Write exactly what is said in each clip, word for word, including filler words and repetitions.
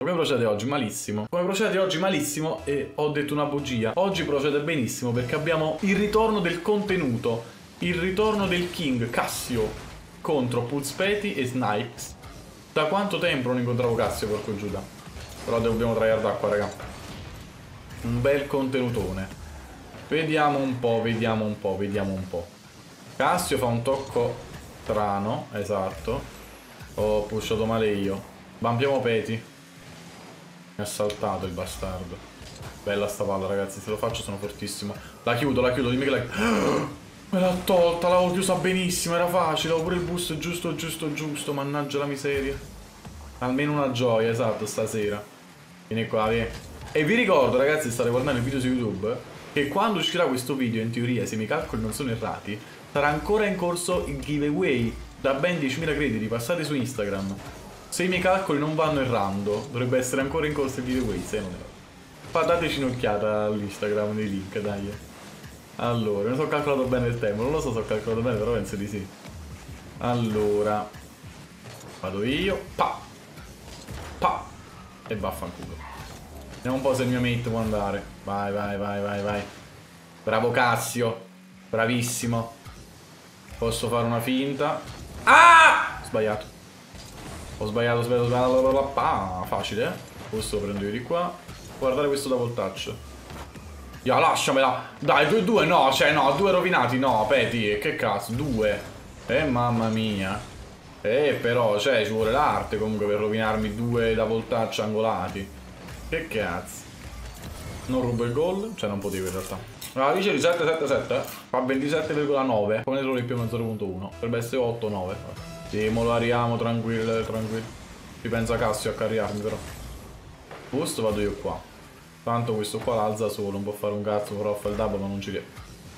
Come procede oggi? Malissimo. Come procede oggi? Malissimo. E ho detto una bugia. Oggi procede benissimo perché abbiamo il ritorno del contenuto. Il ritorno del King Cassio contro Pulspeti e Snipes. Da quanto tempo non incontravo Cassio, porco Giuda. Però dobbiamo tryhard acqua, raga. Un bel contenutone. Vediamo un po', vediamo un po', vediamo un po'. Cassio fa un tocco strano, esatto. Ho pushato male io. Bampiamo Peti. Mi ha saltato il bastardo. Bella sta palla, ragazzi, se lo faccio sono fortissimo. La chiudo, la chiudo, dimmi che la... Me l'ha tolta, l'avevo chiusa benissimo, era facile, avevo pure il boost giusto, giusto, giusto, mannaggia la miseria. Almeno una gioia, esatto, stasera. Vieni qua, vieni. E vi ricordo, ragazzi, state guardando il video su YouTube, che quando uscirà questo video, in teoria, se i miei calcoli non sono errati, sarà ancora in corso il giveaway da ben diecimila crediti, passate su Instagram. Se i miei calcoli non vanno errando, dovrebbe essere ancora in corso il giveaway, se non erro. Dateci un'occhiata all'Instagram dei link, dai. Allora, non so calcolato bene il tempo, non lo so se ho calcolato bene, però penso di sì. Allora, vado io, pa, pa, e vaffanculo. Vediamo un po' se il mio mate può andare. Vai, vai, vai, vai, vai. Bravo Cassio, bravissimo. Posso fare una finta. Ah! Sbagliato. Ho sbagliato, ho sbagliato, ho sbagliato. Ah, facile, eh? Questo lo prendo io di qua. Guardate questo double touch. Ya, lasciamela. Dai, due due, no, cioè, no, due rovinati, no, Peti, che cazzo, due. Eh, mamma mia. Eh, però, cioè, ci vuole l'arte comunque per rovinarmi due double touch angolati. Che cazzo. Non rubo il gol, cioè non potevo in realtà. La dice di sette sette sette, fa ventisette virgola nove, come solo in più zero virgola uno. Potrebbe essere otto nove. Sì, mo lo arriviamo, tranquillo, tranquillo. Ci pensa Cassio a carriarmi, però. Questo vado io qua. Tanto questo qua l'alza solo, non può fare un cazzo, però fa il double ma non ci riesce.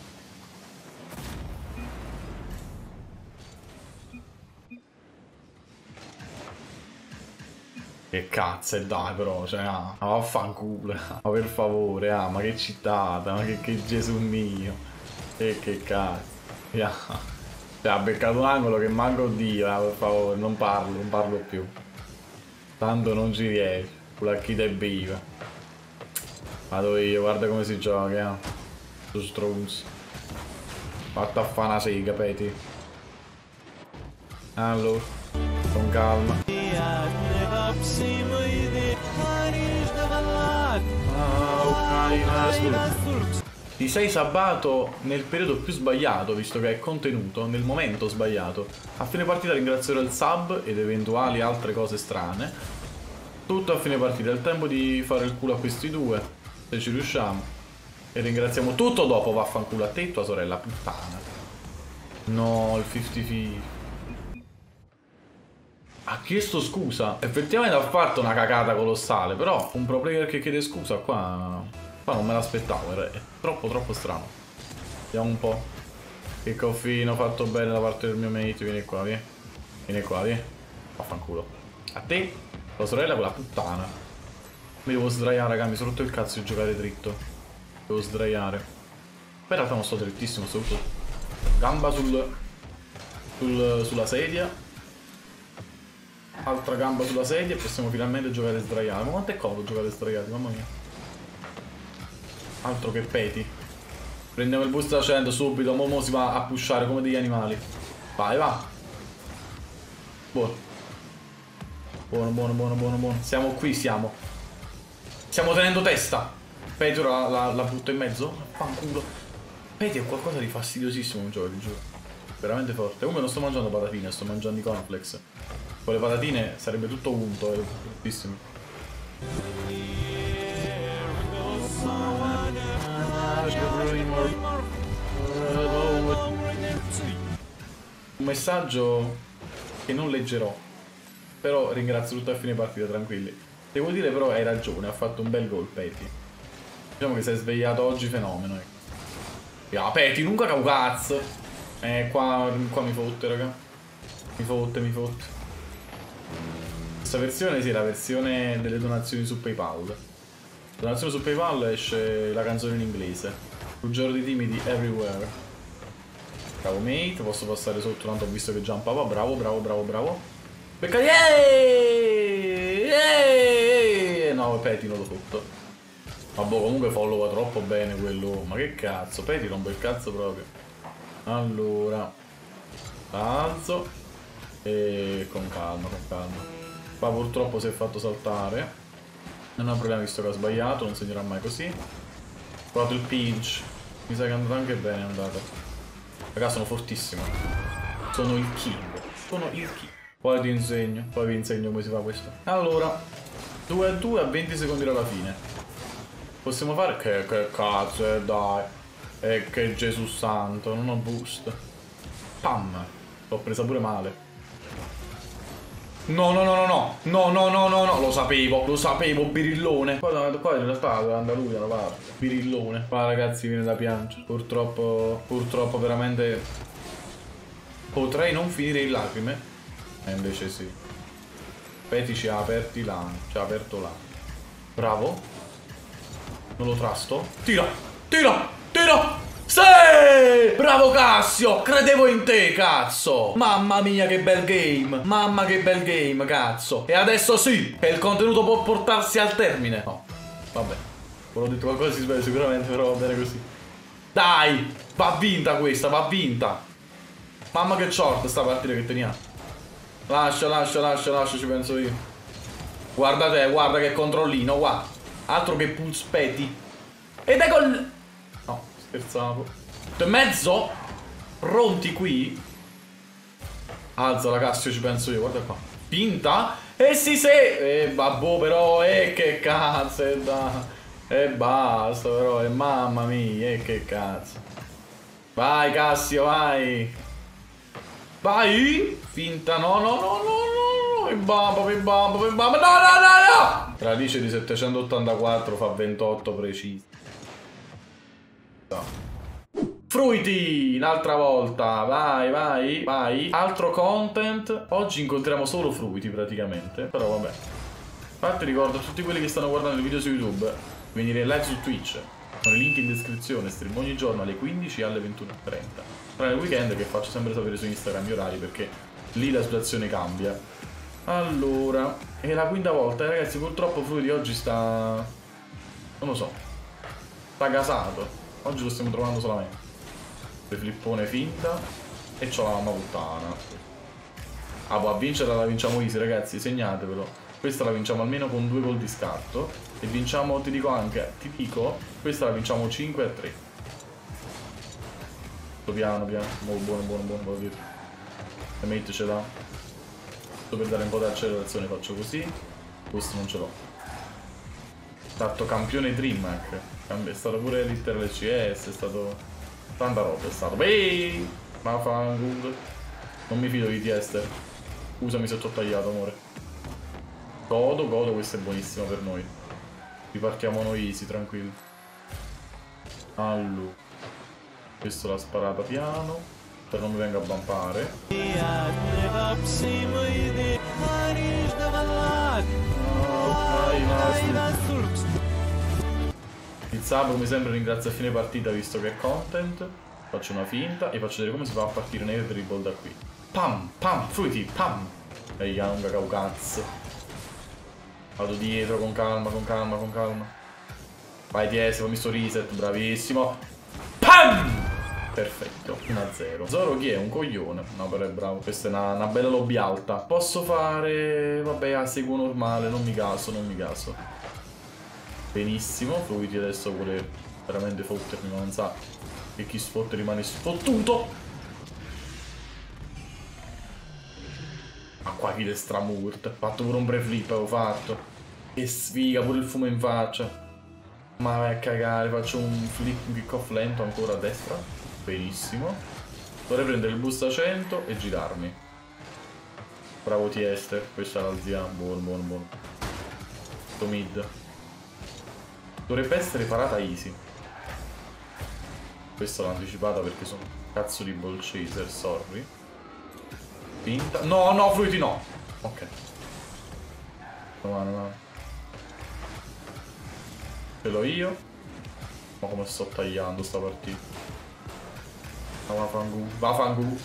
Che cazzo è, dai, però, cioè, ah, ma vaffanculo, ma per favore, ah, ma che cittata, ma che, che Gesù mio. E che cazzo. Yeah. Cioè, ha beccato un angolo che manco Dio, eh, per favore, non parlo, non parlo più. Tanto non ci riesce, quella chi te viva. Vado io, guarda come si gioca, eh. Su Strunz. Fatta a fa una sega, Peti. Allora, con calma. Ti sei sabbato nel periodo più sbagliato, visto che è contenuto, nel momento sbagliato. A fine partita ringrazierò il sub ed eventuali altre cose strane. Tutto a fine partita, è il tempo di fare il culo a questi due. Se ci riusciamo. E ringraziamo tutto dopo, vaffanculo a te e tua sorella puttana. No, il cinquanta cinquanta. Ha chiesto scusa. Effettivamente ha fatto una cagata colossale, però un pro player che chiede scusa qua, qua non me l'aspettavo, è troppo troppo strano. Vediamo un po'. Che coffino fatto bene da parte del mio mate. Vieni qua, vieni. Vieni qua, vieni. Vaffanculo. A te, tua sorella, quella puttana. Mi devo sdraiare, raga, mi sono rotto il cazzo di giocare dritto. Devo sdraiare. Poi in realtà non sto drittissimo, sto tutto. Gamba sul, sul sulla sedia. Altra gamba sulla sedia e possiamo finalmente giocare sdraiati. Ma quanto è comodo giocare sdraiati, mamma mia. Altro che Peti. Prendiamo il boost da cento subito, mo, mo si va a pushare come degli animali. Vai, va. Buono. Buono, buono, buono, buono, buono. Siamo qui, siamo. Stiamo tenendo testa. Peti ora la, la, la butto in mezzo. Fanculo. Peti è qualcosa di fastidiosissimo un gioco, vi giuro. Veramente forte. Comunque non sto mangiando patatine, sto mangiando i cornflakes. Con le patatine sarebbe tutto unto, è bruttissimo. Un messaggio che non leggerò. Però ringrazio tutto a fine partita, tranquilli. Devo dire però hai ragione, ha fatto un bel gol Peti. Diciamo che si è svegliato oggi fenomeno. Ah, Peti, nunca cavo cazzo. Eh, qua, qua mi fotte, raga. Mi fotte, mi fotte. Questa versione sì, è la versione delle donazioni su PayPal. Donazione su PayPal esce la canzone in inglese. Un giorno di timidi everywhere. Bravo mate, posso passare sotto, tanto ho visto che jumpava. Bravo, bravo, bravo, bravo. Becca, yeah! Yeah! no, petino lo sotto. Vabbè, comunque followa troppo bene quello. Ma che cazzo, peti rompo il cazzo proprio. Allora, alzo. E con calma, con calma. Qua purtroppo si è fatto saltare. Non ho problema visto che ho sbagliato, non segnerà mai così. Ho provato il pinch. Mi sa che è andato anche bene, è andato. Raga, sono fortissimo. Sono il king. Sono il king. Poi ti insegno, poi vi insegno come si fa questo. Allora, due a due a venti secondi dalla fine. Possiamo fare... Che, che cazzo, eh, dai. E eh, che Gesù santo, non ho boost. Pam. L'ho presa pure male. No, no, no, no, no, no, no, no, no, no, lo sapevo, lo sapevo, birillone. Qua, qua in realtà dove anda lui da una parte. Birillone. Qua ragazzi viene da piangere. Purtroppo, purtroppo veramente potrei non finire in lacrime. E invece sì. Peti ci ha aperti là, ci ha aperto là. Bravo. Non lo trasto. Tira, tira, tira. Sì! Bravo Cassio! Credevo in te, cazzo! Mamma mia che bel game! Mamma che bel game, cazzo! E adesso sì! Che il contenuto può portarsi al termine! No, vabbè. Ho detto qualcosa si sbaglia sicuramente, però va bene così. Dai! Va vinta questa, va vinta! Mamma che short sta partita che teniamo. Lascia, lascia, lascia, lascia, ci penso io. Guarda te, guarda che controllino, guarda. Altro che pulse peti. Ed ecco il... No, scherzavo. E mezzo? Pronti qui? Alza la Cassio, ci penso io, guarda qua. Pinta? E si se... E vabbè però, e che cazzo, e da... E basta però, e mamma mia, e che cazzo. Vai Cassio, vai. Vai. Finta, no, no, no, no, no. E bamba, e bamba, e bamba, no, no, no, no. Radice di settecentottantaquattro fa ventotto precisi. No. Fruiti, un'altra volta, vai, vai, vai. Altro content. Oggi incontriamo solo fruiti praticamente, però vabbè. Infatti ricordo a tutti quelli che stanno guardando il video su YouTube, venire live su Twitch, con i link in descrizione, stream ogni giorno alle quindici e alle ventuno e trenta. Tra il weekend che faccio sempre sapere su Instagram gli orari perché lì la situazione cambia. Allora, è la quinta volta, ragazzi, purtroppo fruiti oggi sta... non lo so. Sta gasato. Oggi lo stiamo trovando solamente. Flippone finta e c'ho la mamma puttana. Ah, poi a vincere la vinciamo easy, ragazzi, segnatevelo. Questa la vinciamo almeno con due gol di scarto. E vinciamo, ti dico anche, ti dico, questa la vinciamo cinque a tre. Piano, piano, buono, buono, buono, buono, buono. E mettecela. Sto per dare un po' di accelerazione, faccio così. Questo non ce l'ho. Fatto campione DreamHack. È stato pure l'Inter C S, è stato... tanta roba è stato. Beh, ma fa un... Non mi fido di Tiester. Scusami se ti ho tagliato, amore. Godo, godo, questo è buonissimo per noi. Ripartiamo noi easy, tranquilli. Allora. Questo l'ha sparata piano. Per non mi venga a bumpare. Il Sabro mi sembra ringrazia a fine partita visto che è content. Faccio una finta e faccio vedere come si fa a partire nel dribble da qui. Pam, pam, fruiti, pam. Ehi, lunga caucazzo. Vado dietro con calma, con calma, con calma. Vai T S, fammi sto reset, bravissimo. Pam! Perfetto, uno a zero. Zoro chi è? Un coglione. No, però è bravo. Questa è una, una bella lobby alta. Posso fare... Vabbè, ah, seguo normale, non mi caso, non mi caso. Benissimo, Fruiti adesso vuole veramente fottermi, ma non sa che chi sfotte rimane sfottuto. Ma qua chi le stramurt. Ho fatto pure un pre-flip, avevo fatto. Che sfiga, pure il fumo in faccia. Ma vai a cagare, faccio un flip, un kick off lento ancora a destra. Benissimo. Dovrei prendere il boost a cento e girarmi. Bravo Tiester, questa è la zia. Buono, buono, buono. Sto mid. Dovrebbe essere parata easy. Questa l'ho anticipata perché sono cazzo di ball chaser, sorry. Finta. No, no, Fruiti no. Ok. No, no, no. Ce l'ho io. Ma come sto tagliando sta partita. Va fangu. Va fangu.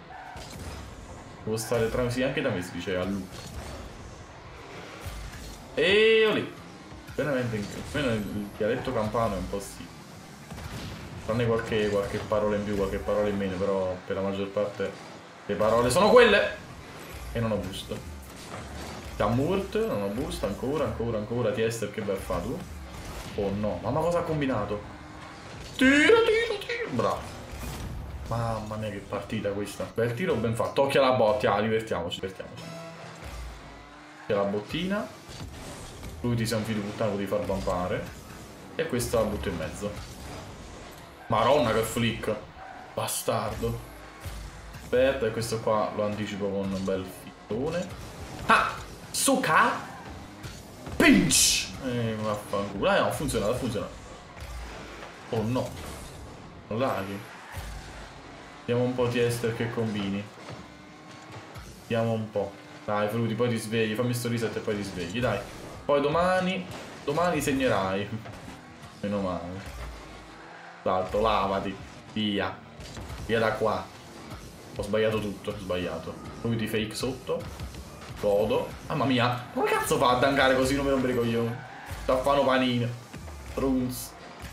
Devo stare tra... Sì, anche da me si dice a loop. E lì. Veramente almeno il dialetto campano è un po' sì. Tranne qualche, qualche parola in più, qualche parola in meno, però per la maggior parte le parole sono quelle. E non ho boost. Camurt, non ho boost, ancora, ancora, ancora. Tiester, che bel fa tu? Oh no, mamma cosa ha combinato? Tiro, tiro, tiro. Bravo. Mamma mia che partita questa. Bel tiro ben fatto. Occhio alla botta, ah, divertiamoci, divertiamoci. Occhio alla bottina. Lui ti sei un figlio di puttana, potevi far vampare. E questa la butto in mezzo. Maronna che flick. Bastardo. Aspetta, e questo qua lo anticipo con un bel fittone. Ah! Suka! Pinch! Eh, vaffanculo. Ah no, ha funzionato, ha funzionato. Oh no. Laghi. Vediamo un po' Tiester che combini. Vediamo un po'. Dai, Frutti, poi ti svegli. Fammi sto reset e poi ti svegli, dai. Poi domani... Domani segnerai. Meno male. Salto, lavati. Via. Via da qua. Ho sbagliato tutto, ho sbagliato. Frutti fake sotto. Godo. Mamma mia. Come cazzo fa a dankare così, non mi rompere i coglioni? Taffano panino. Runes.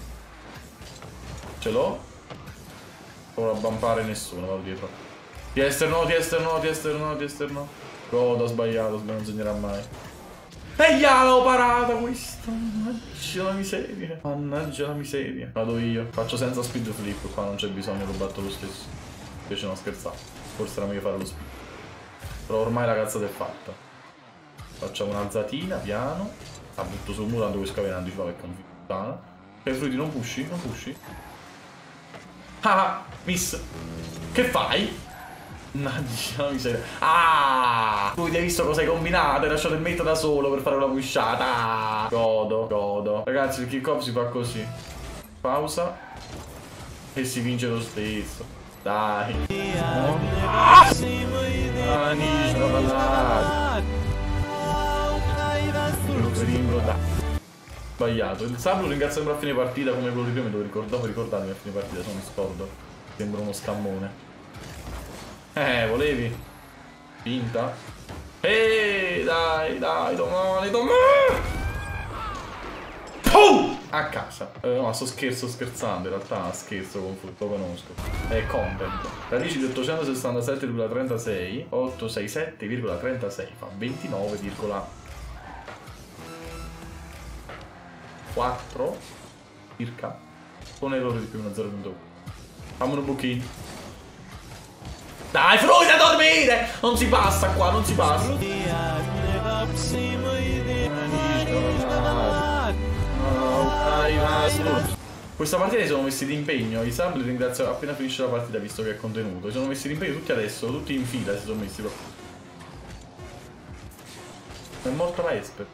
Ce l'ho. Non a bumpare nessuno, vado dietro. Tiester no, Tiester no, Tiester no, Tiester no. Godo, ho sbagliato, non segnerà mai. E gliela l'ho parata questa. Mannaggia la miseria. Mannaggia la miseria. Vado io. Faccio senza speed flip, qua non c'è bisogno, lo batto lo stesso. Invece no, scherzavo. Forse era meglio fare lo speed. Però ormai la cazzata è fatta. Facciamo un'alzatina, piano. La butto sul muro, tanto questo cavenando ci fa perché non puttana. E Frutti non pushi, non pushi. Ah, miss. Che fai? Mannaggia la miseria. Ah! Tu ti hai visto cosa hai combinato? Hai lasciato il mate da solo per fare una pushata. Ah! Godo, godo. Ragazzi, il kick off si fa così. Pausa. E si vince lo stesso. Dai. Oh. Ah! Sbagliato. Il Sablo ringrazia sempre a fine partita come quello di prima. Me lo ricordavo, ricordarmi a fine partita, se non mi scordo. Sembra uno scammone. Eh, volevi? Finta? Ehi, dai, dai, domani, domani! Oh! A casa. Eh, no, sto scherzo scherzando, in realtà scherzo con Frutti, lo conosco. È content. Radici di ottocentosessantasette virgola trentasei, ottocentosessantasette virgola trentasei fa ventinove virgola quattro circa, con errore di più uno zero virgola uno. Fammi un buchino. Dai, Frutti, a dormire! Non si passa qua, non si passa. Questa partita si sono messi d'impegno. I Sabli ringrazio appena finisce la partita, visto che è contenuto. Si sono messi d'impegno tutti adesso, tutti in fila si sono messi proprio. È morta la Esper.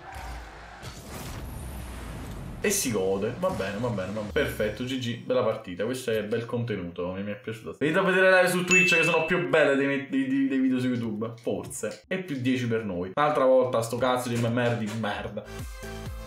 E si gode, va bene, va bene, va bene. Perfetto, G G, bella partita, questo è bel contenuto, mi è piaciuto. Venite a vedere le live su Twitch che sono più belle dei, dei, dei video su YouTube, forse. E più dieci per noi. Un'altra volta sto cazzo di merda di merda.